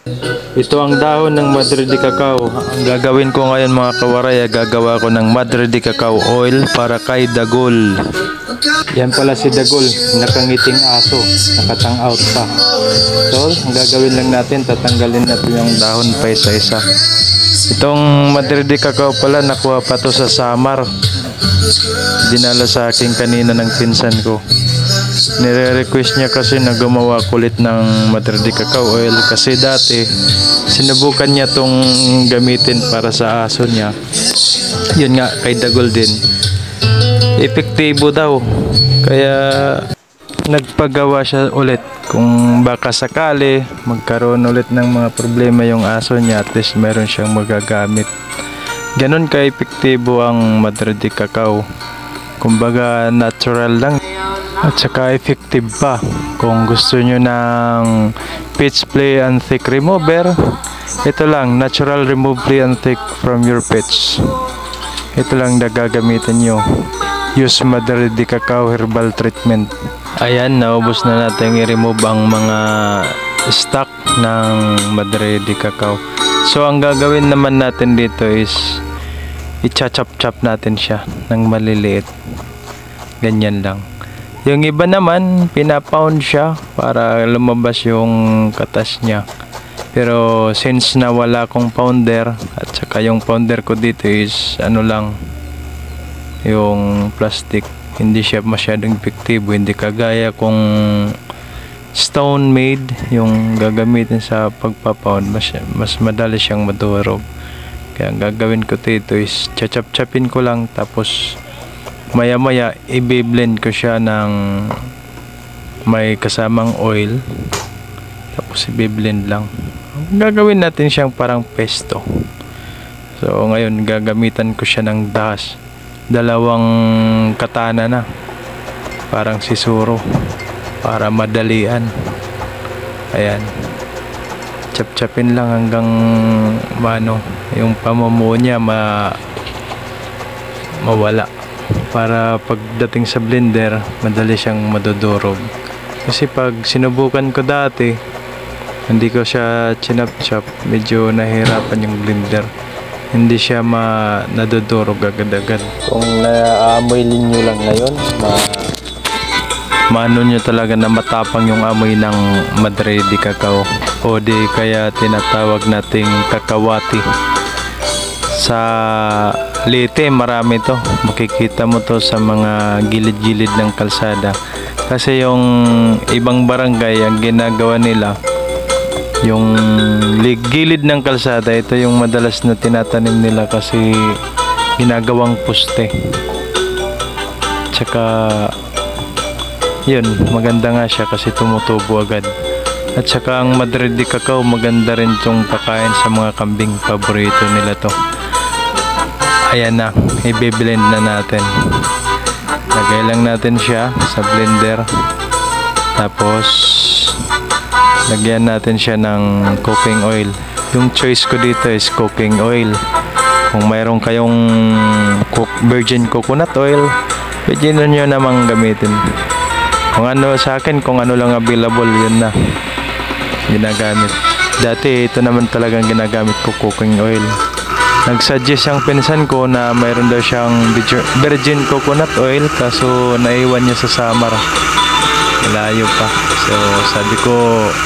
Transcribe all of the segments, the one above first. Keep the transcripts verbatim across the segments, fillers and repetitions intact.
Ito ang dahon ng Madre de Cacao. Ang gagawin ko ngayon mga kawaray, gagawa ko ng Madre de Cacao oil para kay Dagol. Yan pala si Dagol, nakangiting aso, nakatang out pa. So, ang gagawin lang natin, tatanggalin natin yung dahon pa isa-isa. Itong Madre de Cacao pala, nakuha pa to sa Samar. Dinala sa akin kanina ng pinsan ko. Nire-request niya kasi na gumawa kulit ng Madre de Cacao oil kasi dati sinubukan niya tong gamitin para sa aso niya. Yun nga, kay Dagol din. Epektibo daw. Kaya nagpagawa siya ulit. Kung baka sakali magkaroon ulit ng mga problema yung aso niya, at least meron siyang magagamit. Ganon ka-epektibo ang Madre de Cacao. Kumbaga natural lang. At saka effective pa. Kung gusto nyo ng pitch play and thick remover, ito lang, natural remove play and thick from your pitch. Ito lang na gagamitin nyo. Use Madre de Cacao herbal treatment. Ayan, naubos na natin i-remove ang mga stock ng Madre de Cacao. So ang gagawin naman natin dito is i-chop-chop natin siya ng maliliit. Ganyan lang. Yung iba naman, pinapound siya para lumabas yung katas niya. Pero since na wala akong pounder, at saka yung pounder ko dito is ano lang, yung plastic, hindi siya masyadong epektibo. Hindi kagaya kung stone made yung gagamitin sa pagpapound, mas, mas madali siyang madurog. Kaya ang gagawin ko dito is chachap-chapin ko lang, tapos maya maya i-blend ko siya ng may kasamang oil, tapos i-blend lang. Gagawin natin siyang parang pesto. So ngayon gagamitan ko siya ng dahas, dalawang katana na, parang sisuro para madalian. Ayan, chap-chapin lang hanggang mano yung pamumuo niya ma mawala, para pagdating sa blender madali siyang madudurog. Kasi pag sinubukan ko dati, hindi ko siya chinap-chop, medyo nahirapan yung blender, hindi siya ma nadudurog agad-agad. Kung naamoy ninyo lang ngayon, ma maano nyo talaga na matapang yung amoy ng Madre de Cacao, o di kaya tinatawag nating kakawati. Sa Leyte marami to, makikita mo to sa mga gilid-gilid ng kalsada. Kasi yung ibang barangay, ang ginagawa nila, yung gilid ng kalsada, ito yung madalas na tinatanim nila kasi ginagawang poste. Tsaka yun, maganda nga siya kasi tumutubo agad. At saka ang Madre de Cacao, maganda rin itong pakain sa mga kambing, paborito nila to. Ayan na, i-blend na natin. Lagay lang natin siya sa blender, tapos lagyan natin siya ng cooking oil. Yung choice ko dito is cooking oil. Kung mayroon kayong virgin coconut oil, pwede nyo namang gamitin. Kung ano sa akin, kung ano lang available, yun na ginagamit. Dati ito naman talagang ginagamit ko, cooking oil. Nagsuggest ang pinsan ko na mayroon daw siyang virgin coconut oil, kaso naiwan niya sa Samar, malayo pa. So sabi ko,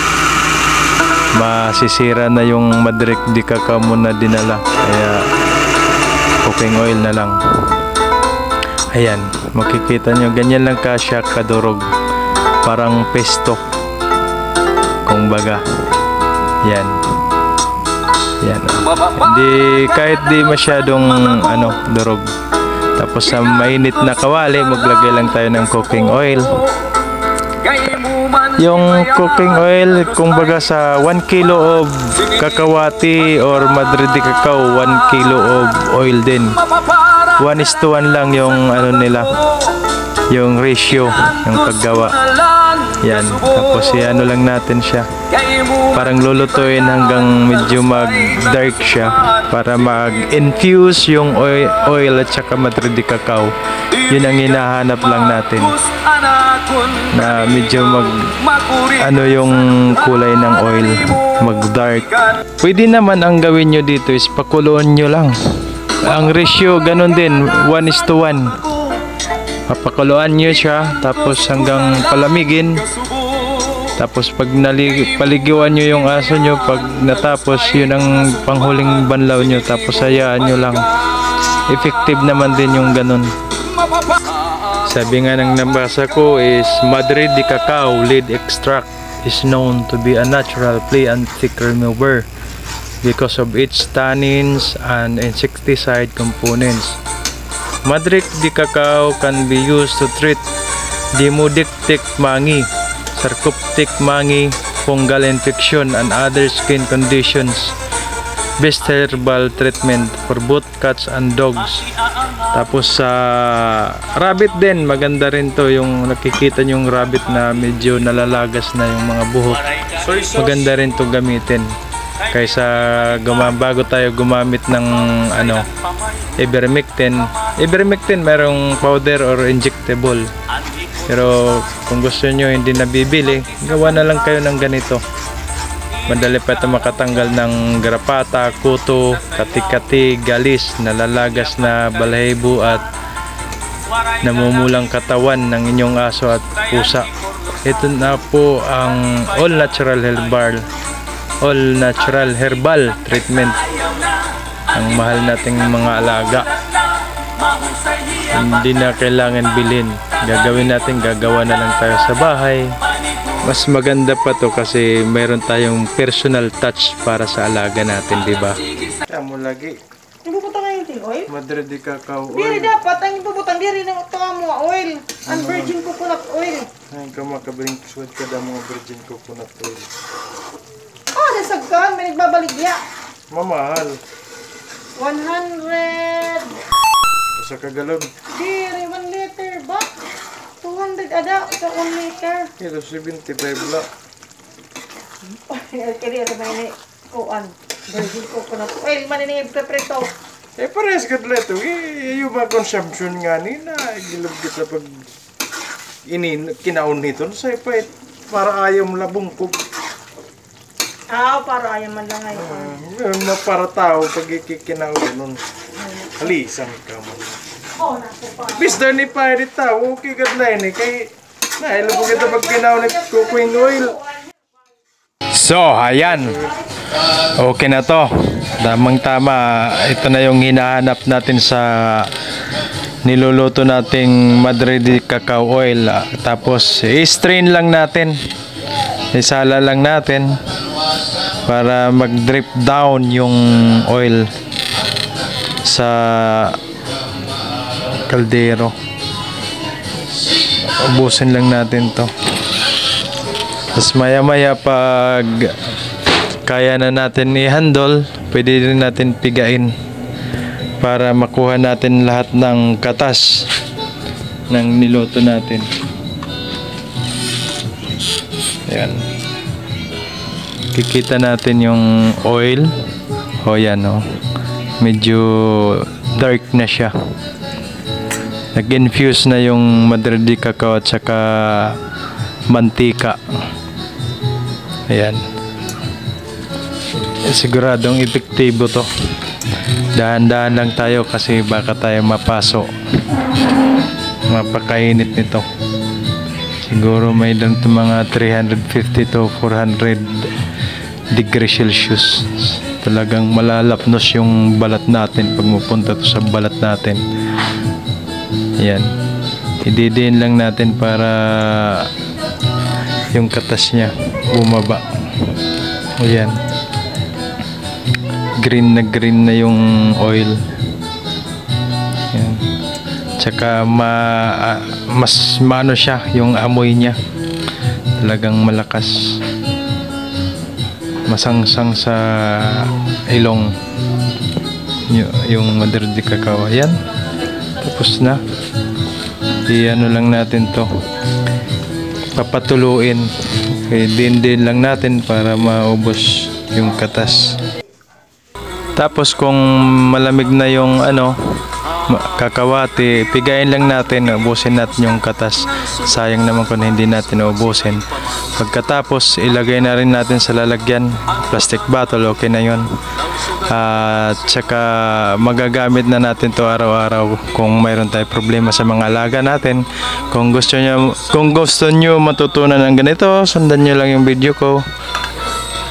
masisira na yung Madre de Cacao mo na dinala, kaya cooking oil na lang. Ayan, makikita nyo, ganyan lang ka siya kadurog, parang pesto kung baga. Yan. Yan. Hindi, kahit di masyadong ano, durog. Tapos sa mainit na kawali, maglagay lang tayo ng cooking oil. Yung cooking oil, kung baga sa one kilo of kakawati or Madre de Cacao, one kilo of oil din. one is to one lang yung ano nila, yung ratio ng paggawa. Yan, tapos i-ano lang natin siya, parang lulutuin hanggang medyo mag-dark siya para mag-infuse yung oil, oil at saka Madrid de Cacao. Yun ang hinahanap lang natin, na medyo mag ano yung kulay ng oil, mag-dark. Pwede naman ang gawin nyo dito is pakuluan nyo lang. Ang ratio ganun din, one is to one. Papakuluan nyo siya tapos hanggang palamigin. Tapos pag nalig paligiwan nyo yung aso nyo, pag natapos, yun ang panghuling banlaw nyo. Tapos hayaan nyo lang. Effective naman din yung ganun. Sabi nga ng nabasa ko is Madrid de Cacao lead extract is known to be a natural flea and tick remover because of its tannins and insecticide components. Madrid de Cacao can be used to treat Demodex mangi, Sarcoptic mangi, fungal infection, and other skin conditions. Best herbal treatment for both cats and dogs. Tapos sa uh, rabbit din, maganda rin to, yung nakikita nyo yung rabbit na medyo nalalagas na yung mga buhok. Maganda rin to gamitin kaysa guma bago tayo gumamit ng ano, ivermectin. Ivermectin merong powder or injectable, pero kung gusto nyo hindi nabibili, gawa na lang kayo ng ganito. Madali pa ito makatanggal ng garapata, kuto, kati-kati, galis, nalalagas na balahibo at namumulang katawan ng inyong aso at pusa. Ito na po ang all natural herbal all natural herbal treatment ang mahal nating mga alaga. Hindi na kailangan bilhin, gagawin natin, gagawa na lang tayo sa bahay. Mas maganda pa to kasi mayroon tayong personal touch para sa alaga natin, di ba? Kamu lagi ibubutang nga yung oil? Madrid de Cacao oil. Diri dapat ang ibubutang diri ng ito mo oil, ang virgin coconut oil. Ay, ka makabring suwad ka da mga virgin coconut oil. Oh, nasagkan, may nagbabaligya. Mamahal. one hundred. Sa kagalon. Diri, one liter ba? two hundred ada sa one liter. Ito, seventy-five la. Kaya sa may kuan, virgin coconut oil, maninib ka preto. Eh, pares ka dito. Eh, yung mga consumption nga nila, gilab kita pag inin, kinaon nito, sa ipait, para ayaw mo labungkog. Ah, para ayaw man lang ngayon. Uh, para tao, pag ikikinaon nun, halisan ka mo. Oh, naku pa. Mister ni pa, di tao, okay ka na yun eh, kay, na, ilo po kita pag kinaon ni cooking oil. So, ayan. Okay na to. Damang tama. Ito na yung hinahanap natin sa niluluto nating Madrid de Cacao oil. Tapos, i-strain lang natin. Isala lang natin para mag-drip down yung oil sa kaldero. Ubusin lang natin to. Tapos maya maya pag kaya na natin i-handle, pwede rin natin pigain para makuha natin lahat ng katas ng niluto natin. Ayan. Kikita natin yung oil. O yan o. Medyo dark na siya. Nag-infuse na yung Madrid de Cacao at saka mantika. Ayan. Siguradong epektibo to. Dahan-dahan lang tayo kasi baka tayo mapaso. Mapakainit nito. Siguro may lang ito mga three fifty to four hundred degree Celsius. Talagang malalapnos yung balat natin pag mapunta to sa balat natin. Ayan. Ididiin lang natin para yung katas niya bumaba. Ayan. Green na green na yung oil. Ayan. Tsaka ma, uh, mas maano siya yung amoy niya. Talagang malakas. Masangsang sa ilong y yung Madrid de Cacao. Ayan. Tapos na. I ano lang natin to. papatuluin. Okay, din din lang natin para maubos yung katas. Tapos kung malamig na yung ano, ma- kakawati, pigayin lang natin, ubusin natin yung katas. Sayang naman kung hindi natin ubusin. Pagkatapos, ilagay na rin natin sa lalagyan, plastic bottle, okay na yun. At saka magagamit na natin to araw-araw kung mayroon tayong problema sa mga alaga natin. Kung gusto nyo, kung gusto nyo matutunan ng ganito, sundan nyo lang yung video ko.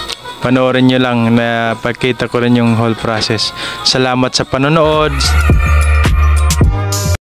Panoorin nyo lang na pagkita ko rin yung whole process. Salamat sa panonood.